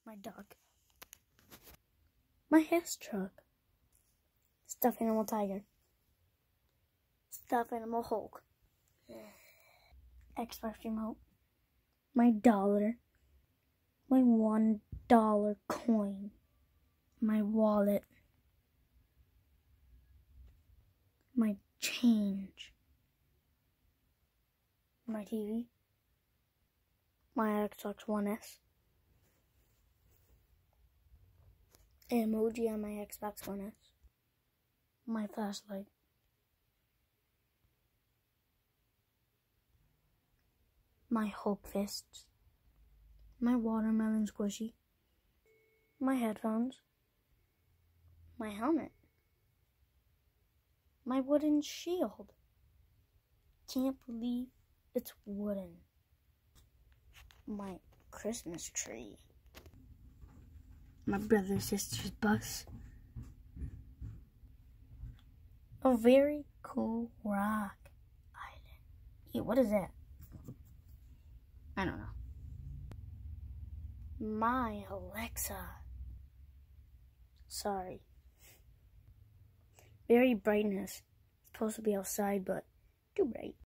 My dog. My Hess truck. Stuffed animal tiger. Stuffed animal Hulk. Xbox remote. My dollar. My $1 coin. My wallet. My change. My TV. My Xbox One S. Emoji on my Xbox One S. My flashlight. My Hulk fists. My watermelon squishy. My headphones. My helmet. My wooden shield. Can't believe it's wooden. My Christmas tree. My brother and sister's bus. A very cool rock island. Yeah, what is that? I don't know. My Alexa. Sorry. Very brightness. It's supposed to be outside, but too bright.